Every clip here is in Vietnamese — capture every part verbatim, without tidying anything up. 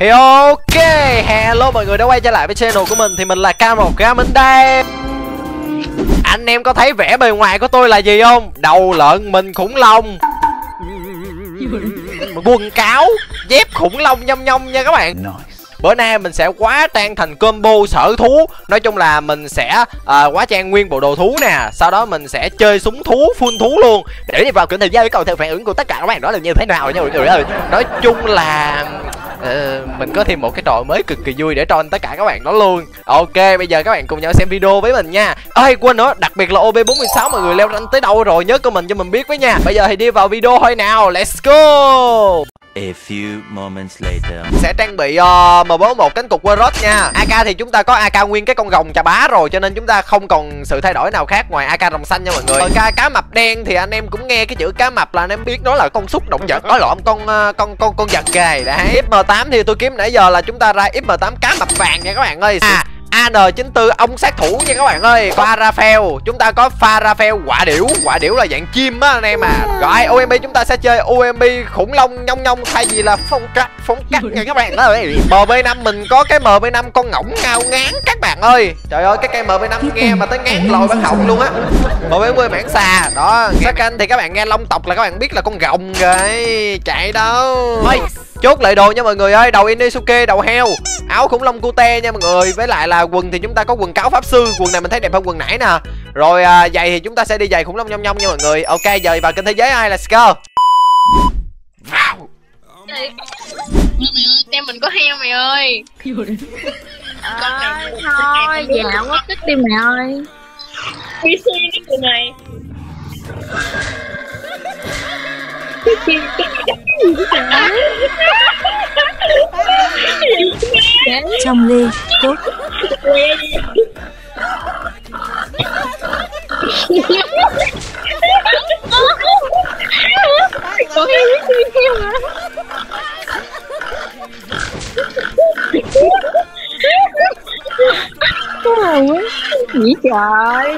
Thì ok, hello mọi người đã quay trở lại với channel của mình. Thì mình là Cam một Gaming đây. Anh em có thấy vẻ bề ngoài của tôi là gì không? Đầu lợn mình khủng long, quần cáo, dép khủng long nhông nhông nha các bạn. Bữa nay mình sẽ quá trang thành combo sở thú. Nói chung là mình sẽ uh, quá trang nguyên bộ đồ thú nè. Sau đó mình sẽ chơi súng thú, full thú luôn. Để đi vào cửa thời gian với cầu theo phản ứng của tất cả các bạn đó là như thế nào nha mọi người ơi. Nói chung là uh, mình có thêm một cái trò mới cực kỳ vui để cho tất cả các bạn đó luôn. Ok, bây giờ các bạn cùng nhau xem video với mình nha. Ơi quên nữa, đặc biệt là O B bốn mươi sáu mọi người leo rank tới đâu rồi nhớ comment cho mình biết với nha. Bây giờ thì đi vào video thôi nào. Let's go. A few moments later. Sẽ trang bị uh, M bốn mươi mốt cánh cục Warrock nha. a ca thì chúng ta có a ca nguyên cái con rồng chà bá rồi, cho nên chúng ta không còn sự thay đổi nào khác ngoài a ca rồng xanh nha mọi người. Còn ca cá mập đen thì anh em cũng nghe cái chữ cá mập là anh em biết nó là con súc động vật, có lộn con uh, con con con vật kề đấy. ép em tám thì tôi kiếm nãy giờ là chúng ta ra ép em tám cá mập vàng nha các bạn ơi. À, A N chín mươi tư ông sát thủ nha các bạn ơi. Pha Raphael, chúng ta có Pha Raphael quả điểu. Quả điểu là dạng chim á anh em à. Rồi O M B chúng ta sẽ chơi O M B khủng long nhông nhông thay vì là phong cách phong cách nha các bạn ơi. M B năm mình có cái M B năm con ngỗng ngao ngán các bạn ơi. Trời ơi cái cây M B năm nghe mà tới ngán lồi bắt họng luôn á. M bốn mươi mảng xà đó. Second thì các bạn nghe long tộc là các bạn biết là con rồng rồi. Chạy đâu. Thôi chốt lại đồ nha mọi người ơi. Đầu Inosuke, đầu heo, áo khủng long cute nha mọi người. Với lại là quần thì chúng ta có quần cáo pháp sư. Quần này mình thấy đẹp hơn quần nãy nè. Rồi à, giày thì chúng ta sẽ đi giày khủng long nhông nhông nha mọi người. Ok giờ vào kênh thế giới ai, let's go. Wow. Mày ơi, tem mình có heo mày ơi. À, thôi dạo quá thích đi mày ơi. pê xê cái người này. Trong ly tốt. Có heo heo hả? Wow quá gì trời.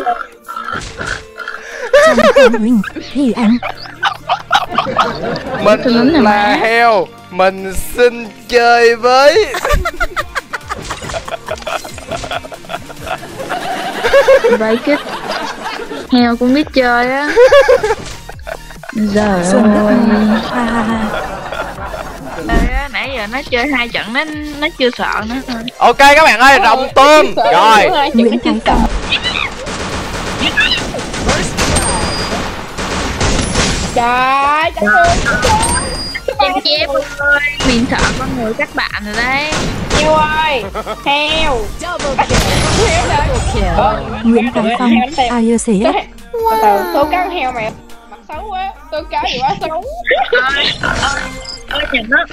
Thì ăn Mình là heo, mình xin chơi với. vậy kích heo cũng biết chơi á. Giờ ơi nãy giờ nó chơi hai trận nó nó chưa sợ nữa thôi. Ok các bạn ơi, rồng tôm rồi. Nguyễn Thái Công Trời ơi, em chép ơi, mình sợ con người các bạn rồi đấy. heo ơi, heo. Nguyễn Thái Công ai ưa xỉ. Từ tôi cáo heo mày mặt xấu quá, tôi cáo gì quá xấu. Ôi nhìn nó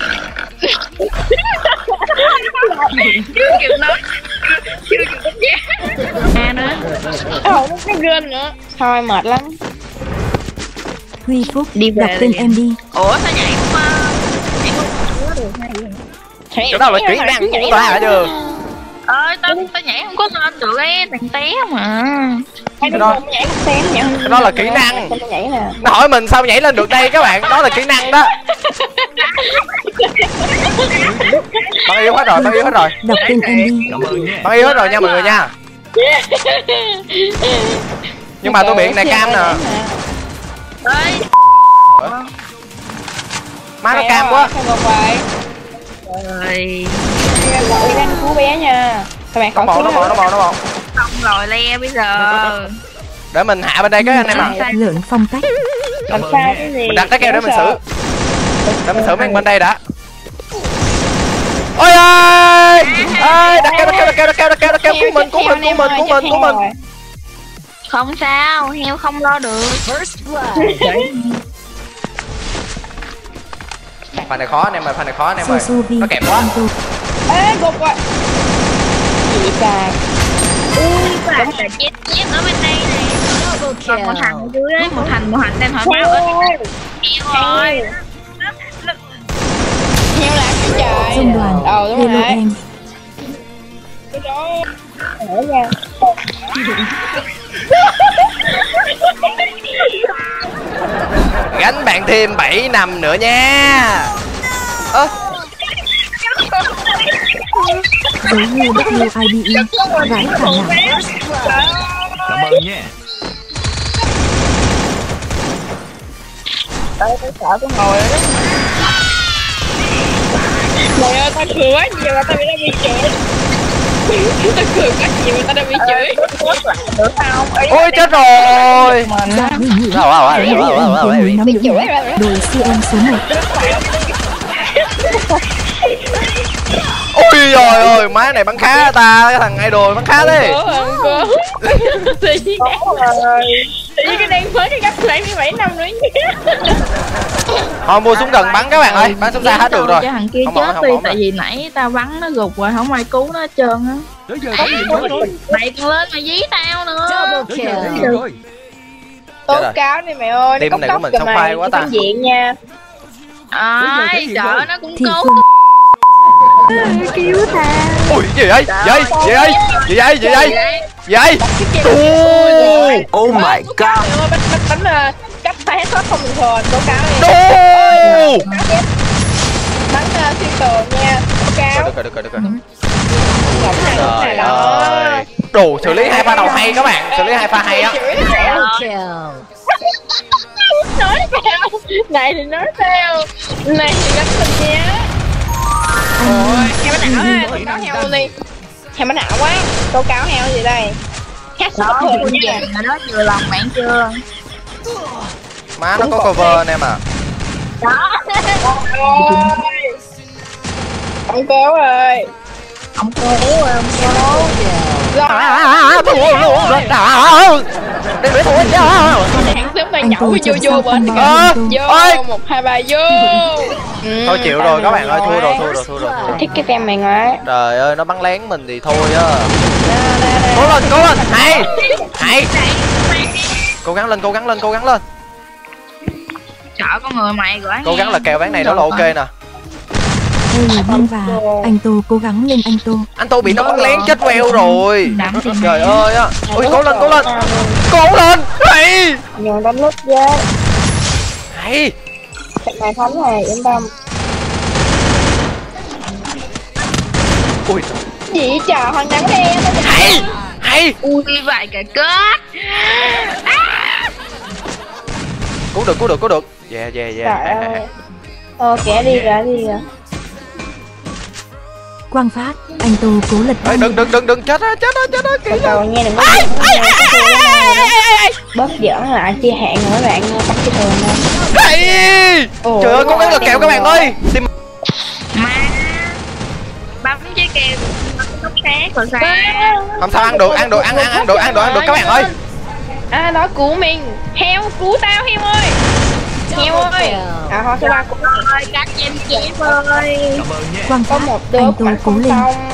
Chưa kịp nói, chưa kịp đánh giá. à nữa. Ồ, nó có gên nữa. Thôi mệt lắm. Huy Phúc đi đọc tên em đi. Ủa sao nhảy không nhảy không Chỗ đó là kỹ năng của ta hả chưa? ơi tao tao nhảy không có lên được ấy, thằng té mà. Cái đó nhảy không té nhảy. Cái đó là kỹ năng. Nhảy nè. Nó hỏi mình sao nhảy lên được đây các bạn, đó là kỹ năng đó. Bạn yêu hết rồi, bạn yêu hết rồi. Đọc tên em đi. Bạn yêu hết rồi nha mọi người nha. Nhưng mà tôi bị này cam nè. Ơi Má nó cam quá. rồi Gọi đang cứu bé nha. Các bạn Nó bò, nó bò, nó bò, nó bò. xong rồi le bây giờ. Để mình hạ bên đây cái anh em ạ. Lượn phong cách làm sao cái gì? Mình đặt cái keo để mình xử. Để mình xử mấy bên đây đã. Ôi ơi! Ơi, đặt keo, đặt keo, đặt keo, đặt keo, đặt keo, đặt keo, cứu mình, cứu mình, cứu mình, cứu mình, cứu mình. không sao, heo không lo được. Phần này khó anh em ơi, phần này khó anh em ơi. Nó kẹp quá. Ê, gục rồi. Gì trời. Ui, bạn là chết chết ở bên đây này. Còn một thằng ở dưới đấy, một thằng một thằng tên hỏi máu ơi. Heo ơi. Heo làm cái trời. Trung đoàn. Ờ đúng rồi. Em. Cái đó. Ở ra. Gánh bạn thêm bảy năm nữa nha. Ơ. dấu U W I D E gái thả nặng. Cảm ơn nha. Tôi sợ tôi ngồi đó. Trời ơi, tao cười quá nhiều mà tao bị bị chửi. Tao cười quá nhiều mà tao đã bị chửi. Ôi chết rồi. Bị chửi đội xê em số một. Ôi trời ơi, má này bắn khá ta, cái thằng idol bắn khá đấy. Không có. Tự nhiên Tự nhiên cái đang mới cái gấp bảy mươi bảy năm nữa. Thôi mua súng gần bắn các bạn ơi, bắn súng xa hết được rồi. Cho thằng kia chết đi, tại vì nãy tao bắn nó gục rồi, không ai cứu nó hết trơn á. Mày còn lên mà dí tao nữa. Tố cáo đi mày ơi, team này của mình xong phai quá ta. Diện nha. Ai, trời nó cũng cứu. Cứu ta. Ui gì vậy? Vậy? Gì vậy? Gì vậy? Gì vậy? Gì vậy? Oh my god. Bánh bánh bánh cách tay hết không bình thường, tố cáo đi. Bắn xuyên tường nha, tố cáo. Được rồi, được rồi, được rồi. Trời ơi. Đồ xử lý hai pha đầu hay các bạn, xử lý hai pha hay á. Nói theo, này thì nói theo, này thì gắn mình nha. Ôi, heo bánh não á, tố cáo heo luôn đi. Heo bánh não quá, tố cáo heo gì đây? Hát Đó, thường vừa nha. nó vừa lòng bạn chưa? Má nó có cover anh em à. Đó. Ông cố ơi. Ông cố ơi, ông cố. Để để thôi chứ. Hãng sớm tay nhậu vô vô bên vô một hai ba vô. Thôi chịu rồi các bạn ơi, thua rồi, thua rồi, thua rồi. Thích cái tem mày ngoái. Trời ơi, nó bắn lén mình thì thôi á. Cố lên, cố lên, hay, hay. Cố gắng lên, cố gắng lên, cố gắng lên. Sợ con người mày quá. Cố gắng là kèo ván này nó là ok nè. Đây là Vinh và anh Tô cố gắng lên anh Tô. Anh Tô bị nó bắn lén chết queo rồi. Trời ơi á. Ôi cố lên, cố lên. Cố lên. Hay. Nhường đánh nút với. Hay. Trận này thắng này, yên tâm. Ui. Gì trời, hoàng nắng đen. Hay. Hay. Ui vậy cả kết. Cứu được, cứu được, cứu được. Yeah, yeah, yeah. Trời ơi. Ờ, kẻ đi ra đi ra. Quang Phát, anh Tô cố lật. Ê, đừng đừng đừng đừng chết á, chết á, chết á. Từ từ nghe đừng có bớt giỡn lại chia hẹn nữa các bạn, bắt cái thường nha. Hay. Trời ơi, cố gắng lật kèo các bạn ơi. Tìm Má bấm trái kèo tóc sáng rồi sao? làm sao ăn được, ăn được, ăn ăn ăn được, ăn được, ăn được các bạn ơi. À nói cứu mình. Heo cứu tao heo ơi. Heo ơi. À thôi số ba cũng Ơi cắt em chém ơi. Quang có Phát, một đứa anh Tô bạn cố không lên. xong.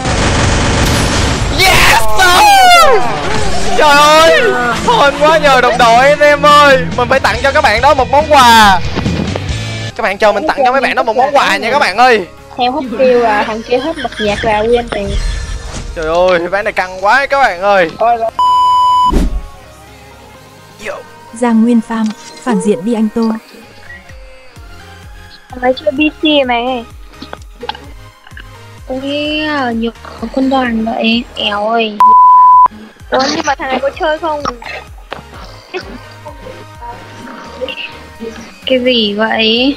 Yes sir. Trời ơi, hên quá nhờ đồng đội anh em ơi. Mình phải tặng cho các bạn đó một món quà. Các bạn chờ mình tặng cho mấy bạn đó một món quà nha các bạn ơi. Heo hút kêu à, thằng kia hết bật nhạc là quên tiền. Trời ơi, ván này căng quá các bạn ơi. Ôi Giang Nguyên Pham, phản diện đi anh Tô. mày chơi bê xê mày. Ôi nhiều quân đoàn vậy. Eo ơi. Ủa nhưng mà thằng này có chơi không? Cái gì vậy?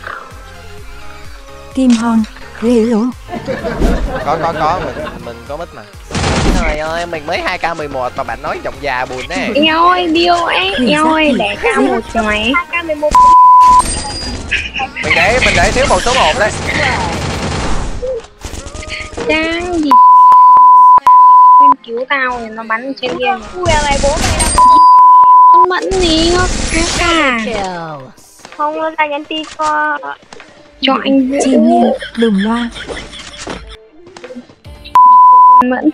Kim Hong, ghê lắm. Có có có, mình mình có mic mà. Trời ơi, mình mới hai k mười một mà bạn nói giọng già buồn nè. Eo ơi, điêu ấy. Eo ơi, để cao một mày. hai k mười một. Mình để mình để thiếu một số một đấy. Đang gì em cứu tao thì nó bắn trên kia. Ui này bố mày đang Con mẫn gì ngốc cả. không nó ra nhắn tin cho Cho anh Chi Nhiên, Đồng Loa. Mẫn.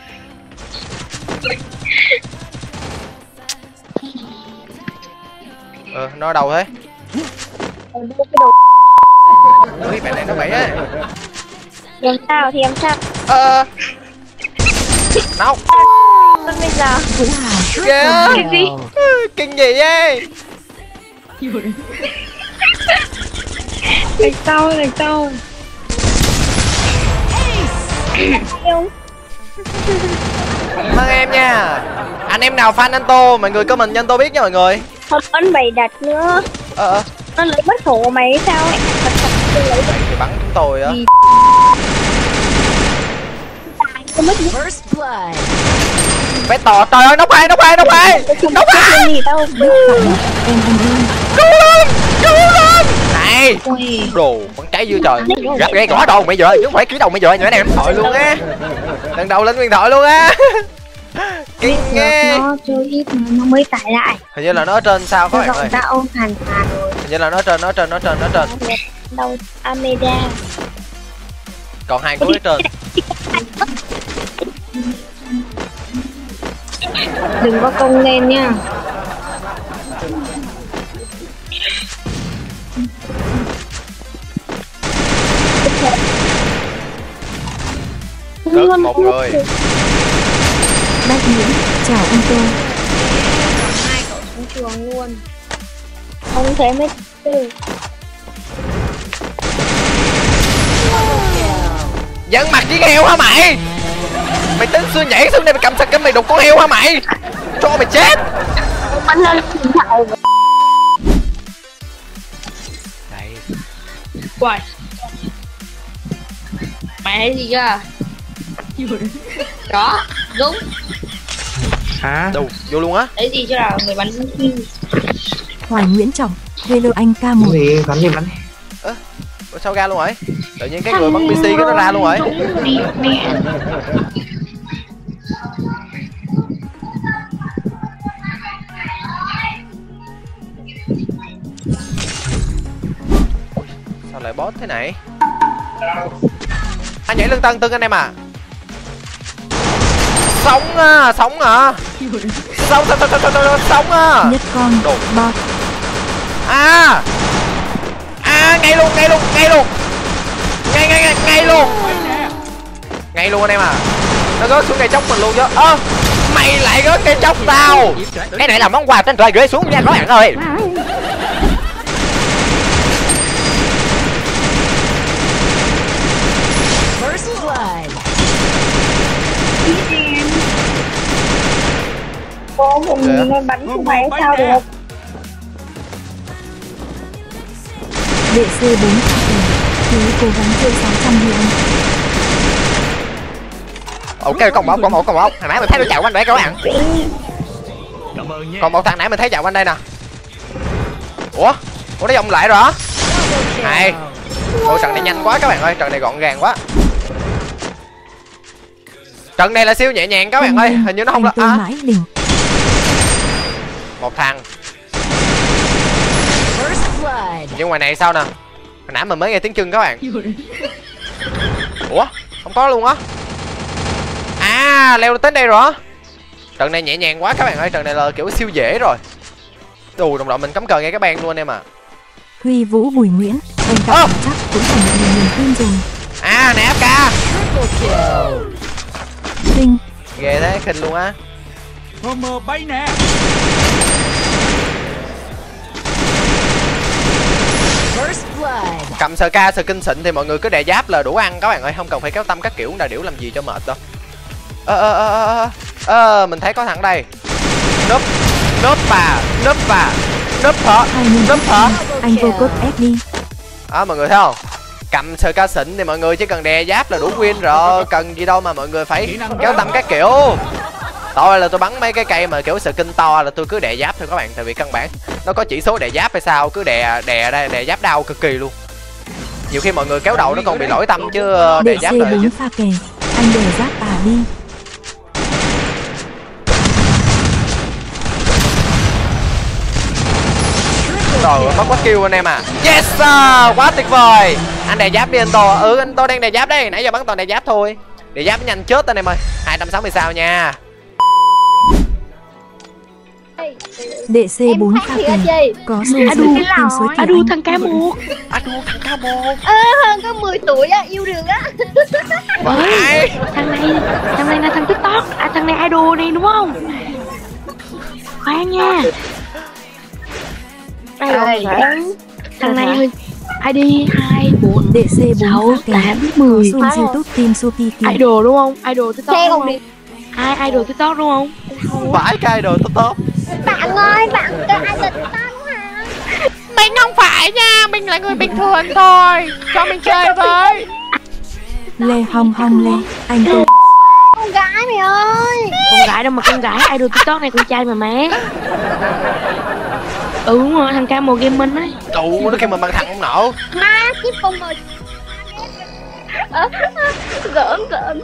Ờ, nó đâu thế? cái đồ. Ui, bạn này nó bậy á. Làm sao thì làm sao? Ờ. Đâu? Còn bây giờ Vũ Hà, Kìa. cái gì? Kinh gì vậy? Đằng sau, đằng sau. Mừng em nha. Anh em nào fan anh Tô, mọi người comment cho anh Tô biết nha mọi người. Không anh bày đặt nữa. Ờ ờ. Nó lấy bất thủ mày sao ấy? Mày thì bắn chúng tôi á. First blood. Bé tò, trời ơi, nóc hai, nóc hai, nóc hai. Nóc hai. Gì đâu. Em em em. Cứu lên, cứu lên. Này. Đồ, bắn cháy dữ trời. Gặp ghê gõ đầu mày rồi, chứ không phải cứu đầu mày rồi, nhỏ này em thoại luôn á. Lần đầu lên nguyên thoại luôn á. Kinh nghe. Nó chơi ít nó mới tải lại. Hình như là nó ở trên sao các bạn ơi. Ta ôm hàn hàn rồi. Hình như là nó ở trên, nó ở trên, nó ở trên, nó ở trên. Đâu Ameda. Còn hai cuối ở trên. Đừng có công lên nha. Rớt một người. Bác Nguyễn, chào anh Tô. Hai cậu xuống chuồng luôn. Không thể mấy từ. Dân mặt với heo hả mày? Mày tính xưa nhảy xuống đây mày cầm sạc mày đục con heo hả mày? Cho mày chết. Bắn lên điện thoại. Đây. Quay. Mày thấy gì chưa? Đó, đúng. Hả? Đâu, vô luôn á. Thấy gì chưa nào? Người bắn khi. Hoài Nguyễn Trọng, Velo anh ca một. Cái gì? Bắn đi bắn đi. Ơ, à, sao ra luôn rồi? Tự nhiên cái người bắn pê xê cái nó ra luôn rồi. Đi, mẹ. Sao lại boss thế này? Anh nhảy lưng tân tưng anh em à. Sống à, sống à. Sống, sống, sống, sống, sống, sống à. Nhất con, đồ bot. À. À, ngay luôn, ngay luôn, ngay luôn. Ngay, ngay, ngay, ngay luôn. Ngay luôn anh em à. Nó rớt xuống cây chốc mình luôn chứ. Ơ, à, mày lại rớt cây chốc tao. Cái này là món quà trên trời gửi xuống nha các bạn ơi. First blood. Cô mình nó bắn của mày sao được? Đệ xê bốn pha kèm. Cứ cố gắng chơi sáu trăm đi anh. Ok, còn một, còn một, còn một. Hồi nãy mình thấy nó chạy quanh đấy các bạn. Cảm ơn nha. Còn một thằng nãy mình thấy chạy quanh đây nè. Ủa? Ủa nó vòng lại rồi hả? Hay. Ôi trận này nhanh quá các bạn ơi, trận này gọn gàng quá. Trận này là siêu nhẹ nhàng các bạn ơi, hình như nó không là à. Mãi đỉnh. Một thằng. Nhưng ngoài này sao nè? Hồi nãy mình mới nghe tiếng chân các bạn. Ủa? Không có luôn á. À, leo tới đây rồi. Trận này nhẹ nhàng quá các bạn ơi, trận này là kiểu siêu dễ rồi. Đù đồng đội mình cắm cờ ngay các bạn luôn anh em à. Huy Vũ Bùi Nguyễn, anh ta à. chắc cũng phải một niềm tin rồi. À, nè ép ca. Kinh. Ghê thế, khinh luôn á. Mơ bay nè. Cầm sờ ca sờ kinh xịn thì mọi người cứ đè giáp là đủ ăn các bạn ơi, không cần phải kéo tâm các kiểu đà điểu làm gì cho mệt đâu. Ơ ơ ơ ơ ơ mình thấy có thằng đây. Núp núp bà núp bà núp hả núp hả. Anh vô cốt ép đi. Đó mọi người thấy không? Cầm sờ ca xịn thì mọi người chỉ cần đè giáp là đủ win rồi, cần gì đâu mà mọi người phải kéo tâm các kiểu. Tôi là tôi bắn mấy cái cây mà kiểu sờ kinh to là tôi cứ đè giáp thôi các bạn, tại vì căn bản nó có chỉ số đè giáp hay sao, cứ đè đè đây đè giáp đau cực kỳ luôn. Nhiều khi mọi người kéo đầu nó còn bị lỗi tâm chứ đè giáp rồi chứ. Pha kè, anh đè giáp bà đi. Rồi mất quá kill anh em à. Yes sir, quá tuyệt vời. Anh đè giáp đi anh Tô. Ừ anh Tô đang đè giáp đấy, nãy giờ bắn toàn đè giáp thôi. Đè giáp nhanh chết anh em ơi. hai trăm sáu mươi sao nha. Đệ xê bốn pha kè. Có số Adu tìm số tiền. Adu thằng ca một. Adu thằng ca một. Ơ hơn có mười tuổi á, yêu đương á. Phải. Thằng này, thằng này là thằng TikTok, à thằng này idol này đúng không? Khoan nha. Đây là thằng này i đê hai bốn D C bốn sáu tám mười. Zoom YouTube Team Suki Kim. Idol đúng không? Idol TikTok Xe đúng còn không? đi. Ai idol TikTok đúng không? Phải cái đồ top top. Bạn ơi, bạn cái ai định tao hả? Mình không phải nha, mình là người bình thường thôi. Cho mình chơi với. Lê Hong Hong Lê, anh tôi. Con gái mày ơi. Con gái đâu mà con gái, idol TikTok này con trai mà má. Ừ đúng rồi, thằng Camo Gaming ấy. Tụ nó kêu mình bằng thằng không nổ. Má tiếp con mời. Giỡn giỡn.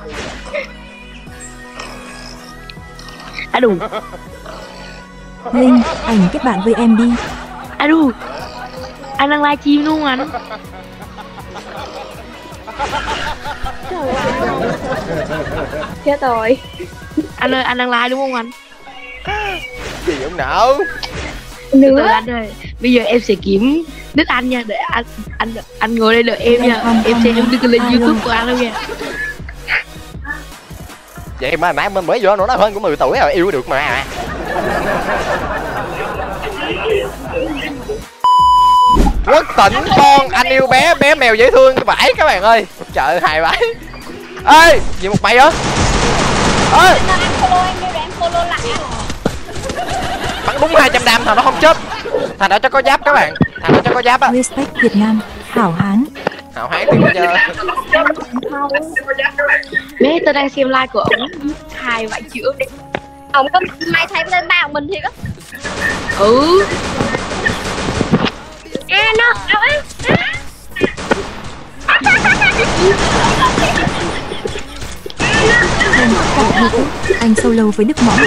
À đủ. Linh, ảnh kết bạn với em đi. À đủ. Anh đang livestream luôn anh. Chết rồi. Anh ơi, anh đang live đúng không anh? Gì không nổ. Từ từ anh ơi, bây giờ em sẽ kiếm đích anh nha, để anh anh anh ngồi đây đợi em nha. Em sẽ đưa lên YouTube của anh luôn nha. Vậy mà nãy mình mới vô nó hơn của mười tuổi rồi, yêu được mà. Quốc tỉnh con anh yêu bé, bé mèo dễ thương cái bãi các bạn ơi. Trời ơi hài bãi. Ê, gì một mày hả? Ê, Em follow em đi rồi em follow lại. bắn đúng hai trăm đam thằng nó không chết. Thằng đó cho có giáp các bạn. Thằng đó cho có giáp á. Respect Việt Nam, Hảo Hán. Hảo hán thì bây giờ. Bé tôi đang xem live của ông hai vạn chữ. Ông có mày thấy lên ba của mình thiệt á. Ừ. À nó, đâu ấy. Xem tất cả YouTube, anh solo với nước mắm.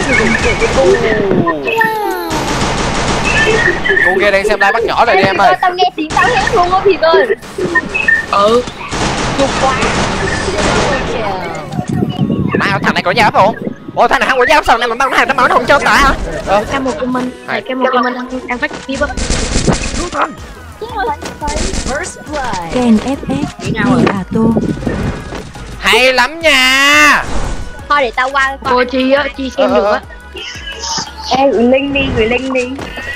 Cô kia đang xem live bắt nhỏ rồi đi em ơi. Tao nghe tiếng tao hét luôn á Thiệt ơi. Ừ. Nhục quá. Nào thằng này có giáp không? Ồ thằng này không có giáp sao này mà bắn hai tấm máu nó không cho tả hả? Ờ. Cái một của mình, Hay. cái một của mình đang đang phát tiếp á. Ken ép ép, Đi à Tô. Hay lắm nha. Thôi để tao qua coi. Cô Chi á, Chi xem Ờ, được ờ, á. Ê gửi link đi, gửi link đi.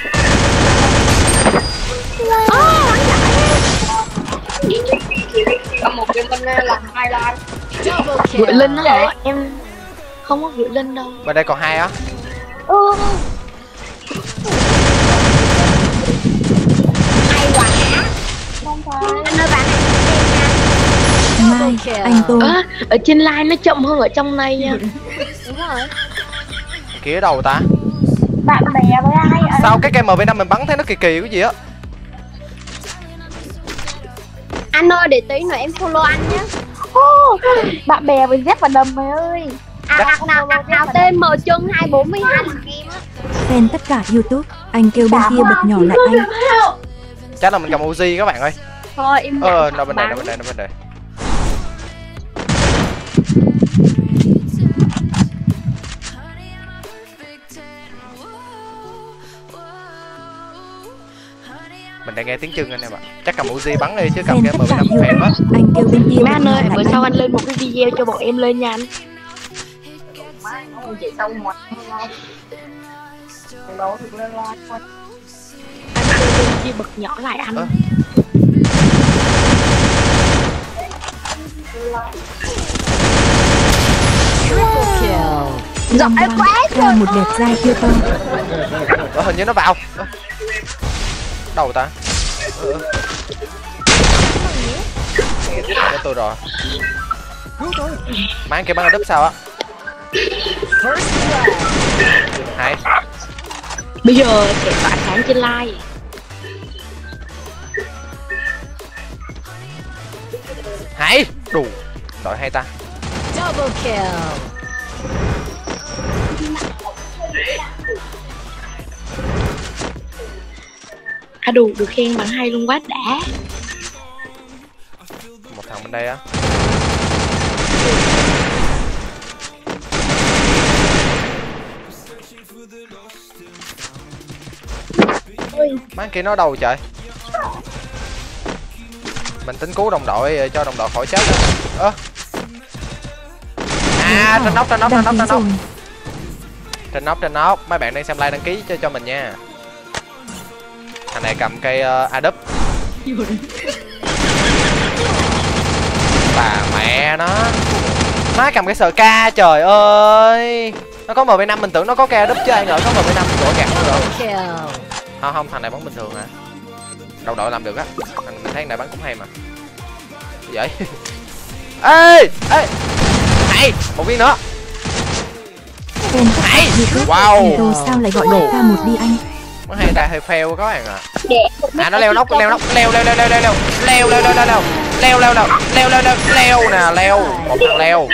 Có một cái bên làm hai like. Gửi link đó hả? Em không có gửi link đâu. Bên đây còn hai á. Ừ. Hay quá. Không phải. Anh ơi bạn Mai, anh Tô. À, ở trên live nó chậm hơn ở trong này nha. đúng rồi. Kia đâu ta? Bạn bè với ai ở Sao cái cây M V năm mình bắn thấy nó kỳ kỳ cái gì á? anh ơi để tí nữa em follow anh nhé. Bạn bè với dép và đầm mày ơi. À ạc nào ạc nào tên M chân hai bốn mươi hai thằng em á. Xem tất cả YouTube, anh kêu bên kia bật nhỏ lại anh. Chắc là mình cầm Uzi các bạn ơi. Thôi em Ờ, nó bên đây, nó bên đây, nó bên đây. Mình đang nghe tiếng chân anh em ạ. Chắc cầm Uzi bắn đi chứ cầm Xem cái tất M V cả năm phèn quá. YouTube, anh kêu bên kia Má bật anh nhỏ ơi, lại bữa sau anh. anh lên một cái video cho bọn em lên nha anh. Anh kêu bên kia bật nhỏ lại anh. Ờ. Giọng em quá ra một đẹp trai chưa to. Ờ, hình như nó vào. Ờ. Đâu ta? Ờ. Có tôi rồi. Má kia bắn ở đúp sao á? Hay. Bây giờ sẽ tỏa sáng trên live. Hay. Đủ. Đội hay ta. À đủ, được khen bằng hay luôn quá đã. Một thằng bên đây á. Má kia nó đâu trời? Mình tính cứu đồng đội cho đồng đội khỏi chết đó. Ơ. À, trên nóc, trên nóc, trên nóc, trên nóc. Trên nóc, trên nóc. Mấy bạn đang xem like đăng ký cho cho mình nha. Thằng này cầm cây uh, Adobe. Bà mẹ nó. Má cầm cái sờ ca trời ơi. Nó có M B năm mình tưởng nó có ca đúp chứ ai ngờ có M B năm của gạt nó rồi. Không không, thằng này bắn bình thường hả? Đầu đội làm được á. Thằng thấy thằng này bắn cũng hay mà. Vậy. Ê, ê. Hay, một viên nữa. Hay. Wow. Sao lại gọi nổ ca một đi anh? Nó hay đại hơi fail các bạn ạ. À nó leo nóc, leo nóc, leo leo leo leo leo leo leo leo leo leo leo leo leo leo leo leo leo nè, leo một thằng leo.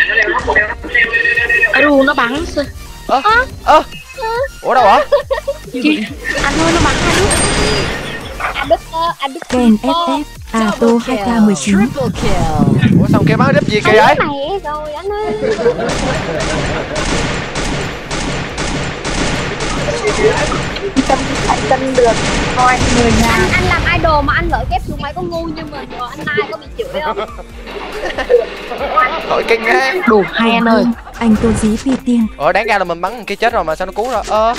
Ru nó bắn. Ơ ơ ủa đâu hả? Anh ơi nó bắn anh Đức. Anh Đức anh Đức Ken ép ép à tô hai k mười chín. Ủa sao kia bắn đếp gì kìa vậy? Mẹ rồi anh ơi. Tâm phải tâm được coi người nào. Anh anh làm idol mà anh lợi kép xuống máy có ngu như mình rồi anh Nai có bị chửi không? Tội kinh á. Đủ hay anh ơi. Anh tô dí phi tiên. Ủa đáng ra là mình bắn kia chết rồi mà sao nó cứu rồi? Ơ.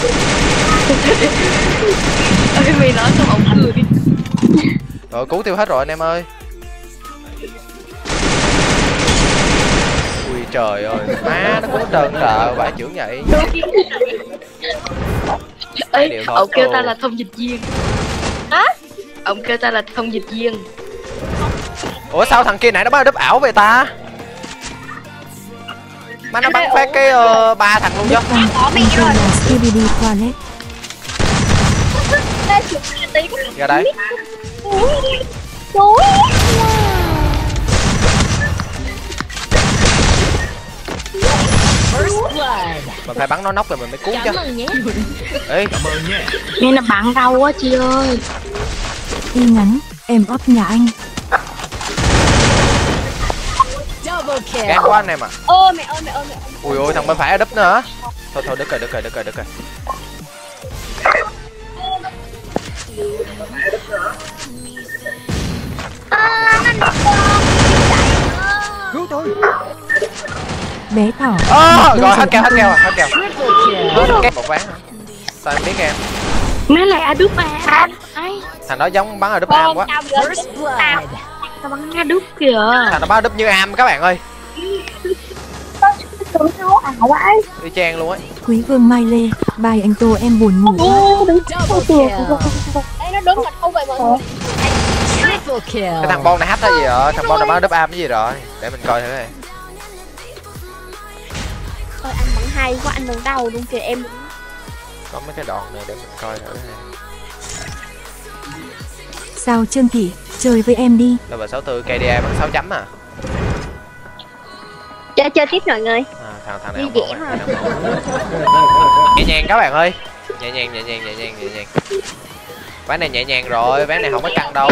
Ơi mày nói xong ông cười đi. Rồi cứu tiêu hết rồi anh em ơi. Ui trời ơi, má nó cứu trơn trợ bả trưởng vậy. Ê, ông kêu ta là thông dịch viên. Hả? Ông kêu ta là thông dịch viên. Ủa sao thằng kia nãy nó bắn đúp ảo vậy ta? Má nó bắn phát cái uh, ba thằng luôn chứ. Có mẹ rồi. Skibidi toilet. Ra đây. Mình phải bắn nó nóc rồi mình mới cứu chứ. Ê, Cảm ơn nha. Nghe là bạn đau quá chị ơi. Y ngắn, em ấp nhà anh. gán quá anh em à. Ôi mẹ ơi mẹ ơi mẹ ơi. Ui ôi thằng bên phải đúp nữa hả? Thôi thôi đứt rồi đứt rồi đứt rồi đứt rồi. Cứu tôi. Bé thỏ. Ờ rồi hết keo hết keo hết keo. Hết keo một ván hả? Sao em biết em? Má lại Adúc mà. Ai? Thằng đó giống bắn ở đúp am quá. Tao bắn Adúc kìa. Thằng nó bắn đúp như am các bạn ơi. Y chang luôn ấy. Quý vương Mai Lê, bài anh Tô em buồn ngủ quá. Ê nó đứng mặt không vậy mọi người. Cái thằng bon này hack hay gì vậy? Thằng bon này bắn đúp am cái gì rồi? Để mình coi thử này. Ôi anh vẫn hay quá, anh đừng đau luôn kìa em. Có mấy cái đoạn này để mình coi thử này. Sao Trương Thị, chơi với em đi. Level sáu mươi tư, ca đê a bằng sáu chấm à. Chơi chơi tiếp mọi người. À, thằng thằng này không ổn này. Nhẹ nhàng các bạn ơi. Nhẹ nhàng nhẹ nhàng nhẹ nhàng nhẹ nhàng. Ván này nhẹ nhàng rồi, ván này không có căng đâu.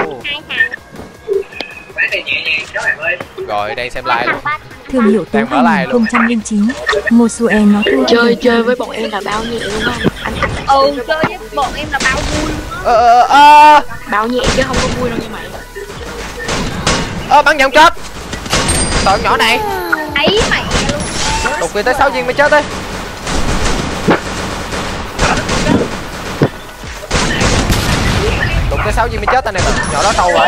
Ván này nhẹ nhàng các bạn ơi. Rồi đây xem like luôn. Thương hiệu Tú hai không không chín. Mosue nó thua. Chơi chơi với bọn em là bao nhiêu luôn á. Anh Ừ chơi với bọn em là bao vui. Ơ ơ ơ. Bao nhẹ chứ không có vui đâu nha mày. Ơ bắn nhầm chết. Tội nhỏ này. Ấy mày luôn. Đục kia tới sáu viên mới chết đi. Đục tới sáu viên mới chết anh em mình. Nhỏ đó trâu rồi.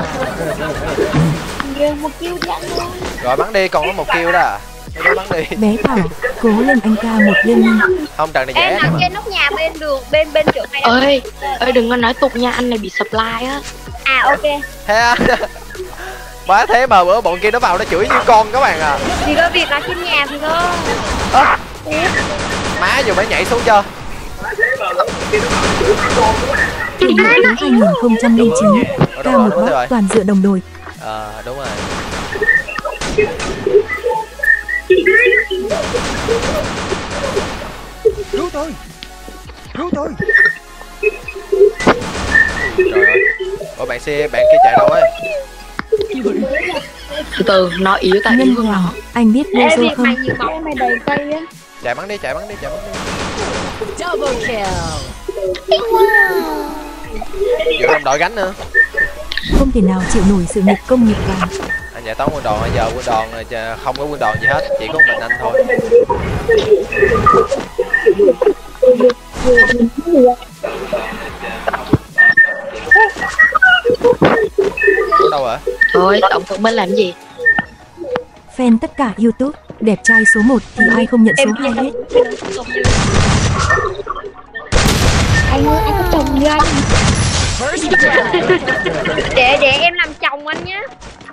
Một kill đi anh ơi. Rồi bắn đi, còn có một kill đó à. Để bắn đi. Bé Thỏ, cố lên anh ca một liên minh. Không trận này dễ. Em nằm trên nóc nhà bên đường bên bên chỗ này. Ơi, ơi đừng có nói tục nha, anh này bị supply á. À ok. Thế á. Bá thế mà bữa bọn kia nó vào nó chửi như con các bạn à. Thì có việc là trên nhà thì có. Ơ. Má vừa mới nhảy xuống chưa? Thương hiệu Tú hai không không chín. Ca một bot toàn dựa đồng đội. Ờ à, đúng rồi. Cứu tôi. Cứu tôi. Trời ơi. Ủa bạn xe bạn kia chạy đâu ấy? Từ từ, nó yếu tại Nhân Hòa, anh biết Ê Bozo việc không? mày nhiều bóng mày đầy cây á. Chạy bắn đi, chạy bắn đi, chạy bắn đi. Giữa đồng đội gánh nữa. Không thể nào chịu nổi sự nghiệp công nghiệp vàng. Anh giải tán quân đoàn bây giờ quân đoàn không có quân đoàn gì hết, chỉ có mình anh thôi. Ở đâu rồi? Thôi, tổng thống bên làm gì? Fan tất cả YouTube, đẹp trai số một thì ai không nhận số hai hết. Anh ơi, anh có chồng như anh. Để để em làm chồng anh nhé.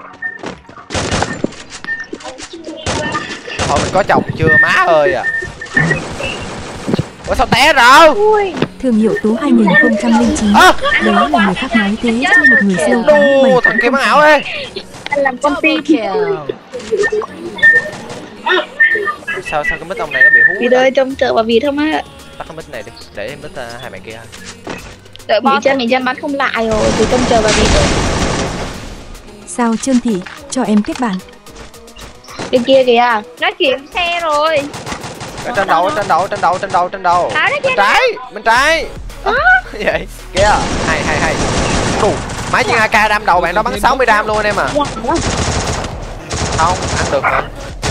Thôi mình có chồng chưa má ơi à. Ủa sao té rồi? Thương hiệu Tú hai nghìn không trăm lẻ chín. À. Đấy là người khác nói thế chứ một người siêu Đù, thằng kia bán ảo ê. Anh làm công ty. Sao sao cái mic ông này nó bị hú? Vì đời trông chờ vào Việt không á. Tắt cái mic này đi, để em mic uh, hai mẹ kia. Đợi bọn chân mình chân bắn không lại rồi thì trông chờ vào Việt rồi. Sao Trương Thị cho em kết bạn? Bên kia kìa. Nói chuyện xe rồi. Ở trên đầu, trên đầu, trên đầu, trên đầu, trên đầu. Đó, đó, Bên trái, bên trái. Cái gì? Kìa, hay hay hay. Đù, máy viên a ca đam đầu bạn đó bắn sáu mươi đam luôn anh em à. Không, ăn được mà.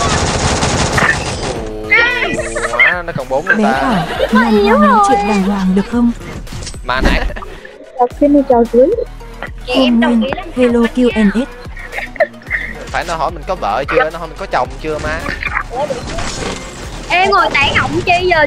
Ủa, nó còn bốn người Bé ta. hỏi, làm bao nhiêu chuyện đàng hoàng được không? Mà nãy Xin chào cưới. Em Nguyên, Hello Q and S. phải nó hỏi mình có vợ chưa, nó hỏi mình có chồng chưa má. Ê ngồi tán ổng chi giờ.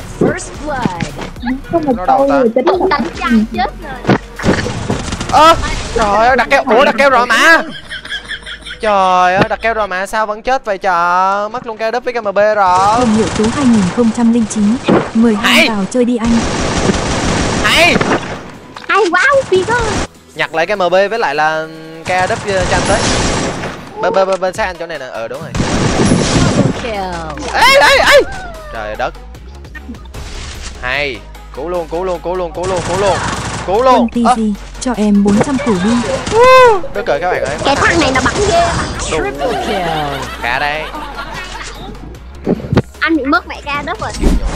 Nó đâu ta? Đánh chăn chết rồi. Ơ, trời ơi, đặt keo, ủa đặt keo rồi mà. Trời ơi, đặt keo rồi mà sao vẫn chết vậy trời? Mất luôn keo đúp với ca em bê rồi. Thương hiệu Tú hai nghìn không trăm lẻ chín. Mời hai vào chơi đi anh. Hay. Hay quá, phi cơ. Nhặt lại cái em bê với lại là ca đúp cho anh tới. Bên bên bên bên sát anh chỗ này nè, ờ đúng rồi. Ê ê ê. Trời đất. Hay. Cứu luôn, cứu luôn, cứu luôn, cứu luôn, cứu luôn. Cứu luôn. Công ty à. gì? Cho em bốn trăm củ đi. Đứa cười các bạn ơi. Cái thằng này nó bắn ghê. Đủ. Cả đây. Anh bị mất mẹ ca đất rồi.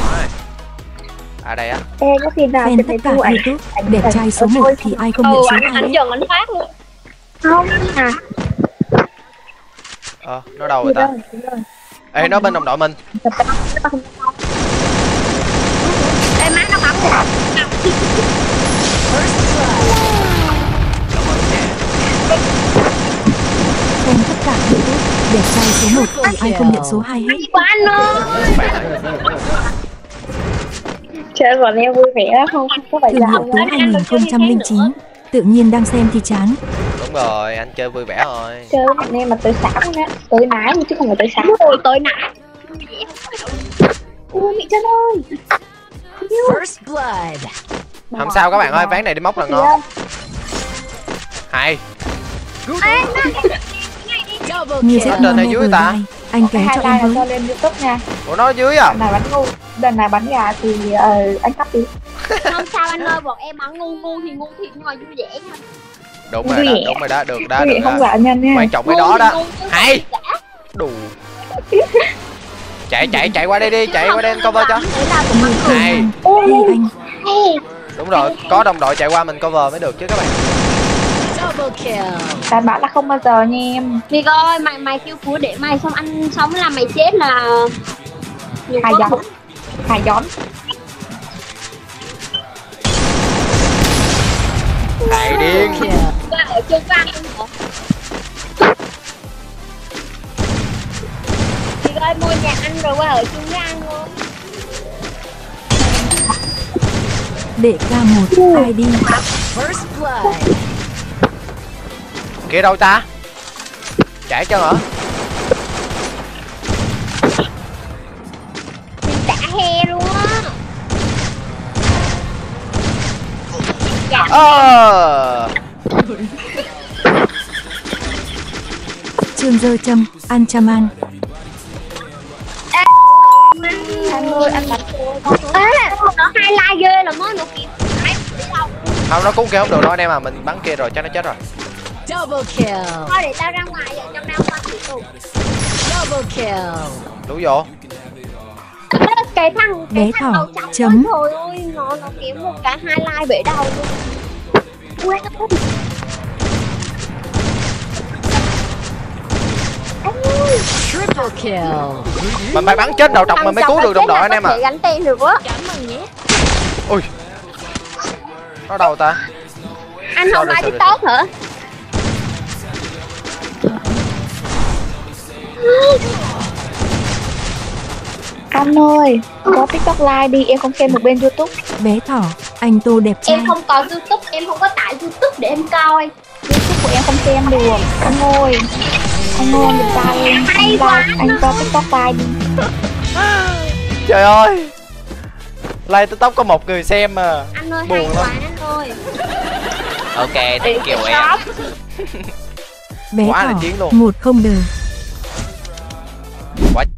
À đây á. Ê có khi nào Fan tất cả YouTube, đẹp trai số một thì ai không nhận số hai anh hết. dần anh phát luôn. Không à. Ờ, nó đâu rồi ta? Ê, nó bên đồng đội mình. Ê má nó bắn rồi. Fan tất cả YouTube, đẹp trai số một thì ai không nhận số hai hết. Quá anh ơi. Chơi bọn em vui vẻ lắm không? Có phải Thương là hiệu Tú hai nghìn không trăm lẻ chín. Tự nhiên đang xem thì chán. Đúng rồi, anh chơi vui vẻ rồi. chơi bọn em mà tới sáng luôn á. Tới nái chứ không phải tới sáng. Ôi tới nãy. Ui mẹ chân ơi. Không sao các bạn ơi, ván này đi móc là ngon. Hay. Như sẽ ngon này vừa vai. Anh kéo cho em với. cho lên YouTube nha. Ủa nó ở dưới à? Lần này bắn ngu, lần này bắn gà thì uh, anh cắt đi. Không sao anh ơi, bọn em bắn ngu ngu thì ngu thiệt nhưng mà vui vẻ nha. Đúng rồi đó, đúng rồi đó, được đó, được Không đó. gạo nhanh nha. Quan trọng cái đó đó. Hay. Đủ. Chạy chạy chạy qua đây đi, chạy qua đây anh cover cho. Hay. Hey anh. Đúng rồi, có đồng đội chạy qua mình cover mới được chứ các bạn. Bạn bảo là không bao giờ nha em. Vì coi mày mày kêu cuối để mày xong anh sống là mày chết là Hai gión. Hai gión. Hay điên. qua ở chung với anh luôn hả? Vì coi mua nhà anh rồi qua ở chung với anh luôn. Đệ ca một ai đi. Kia đâu ta? Chạy cho hả? Đã he luôn á. Ờ. Trương Dơ Trâm, An Chaman. Anh ơi anh bắn ê nó hai like ghê là mới nó kịp. Không, nó cũng kêu không được đâu anh em à, mình bắn kia rồi cho nó chết rồi. Thôi để tao ra ngoài vậy trong nào khoan thử tù. Đủ vô. Cái thằng Bé cái thằng Thỏ, đầu trắng chấm. thôi ơi nó nó kiếm một cái hai like bể đầu luôn. Ui nó có Mình phải bắn chết đầu trọc mình mới cứu được đồng đội anh em à. gánh tên được á. Ui. Nó đâu ta? Anh không Sorry, ai sorry, TikTok hả? Anh ơi, có TikTok live đi, em không xem một bên YouTube. Bé thỏ, anh Tô đẹp trai. Em không có YouTube, em không có tải YouTube để em coi. YouTube của em không xem được. Anh ơi, anh ơi, giùm tay em. Anh live, anh có TikTok live đi. Trời ơi, live TikTok có một người xem mà. Anh ơi, buồn hay lắm. quá anh ơi. Ok, thank you em. Bé Quá là thỏ, chiến luôn. một không đời. Quá